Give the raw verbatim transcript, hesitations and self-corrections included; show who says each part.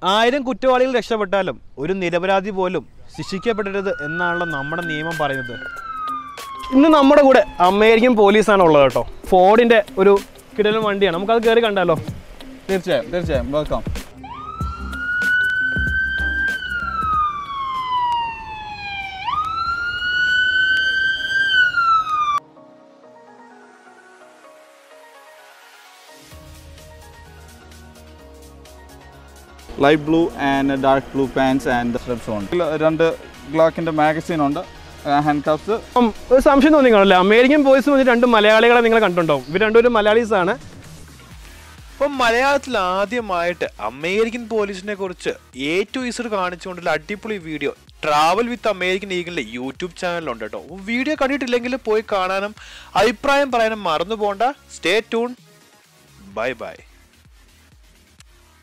Speaker 1: ആയിരം കുറ്റവാളികൾ രക്ഷപ്പെട്ടാലും ഒരു നിരപരാധി പോലും ശിക്ഷിക്കപ്പെടരുത് എന്നാണല്ലോ നമ്മുടെ നിയമം പറയുന്നത്. ഇന്ന് നമ്മുടെ കൂടെ അമേരിക്കൻ പോലീസാണ് ഉള്ളത് കേട്ടോ. ഫോർഡിൻ്റെ ഒരു കിടലൻ വണ്ടിയാണ്. നമുക്കത് കയറി കണ്ടാലോ?
Speaker 2: തീർച്ചയായും തീർച്ചയായും welcome. Light blue and dark blue pants and stripes ഉണ്ട്. രണ്ട് ഗ്ലോക്കിൻ്റെ മാഗസീൻ ഉണ്ട്, ഹാൻഡ് കപ്സ്.
Speaker 1: ഒരു സംശയം തോന്നി കാണില്ല, അമേരിക്കൻ പോലീസ് വന്ന് രണ്ട് മലയാളികളെ നിങ്ങൾ കണ്ടിട്ടുണ്ടാവും. ഇവർ രണ്ടുപേരും മലയാളീസാണ്.
Speaker 3: അപ്പം മലയാളത്തിൽ ആദ്യമായിട്ട് അമേരിക്കൻ പോലീസിനെ കുറിച്ച് എ ടു ഇസഡ് കാണിച്ചുകൊണ്ടുള്ള അടിപൊളി വീഡിയോ ട്രാവൽ വിത്ത് അമേരിക്കൻ ഈഗിളിൻ്റെ യൂട്യൂബ് ചാനലുണ്ട് കേട്ടോ. വീഡിയോ കണ്ടിട്ടില്ലെങ്കിൽ പോയി കാണാനും അഭിപ്രായം പറയാനും മറന്നു പോകണ്ട. Stay tune. Bye by.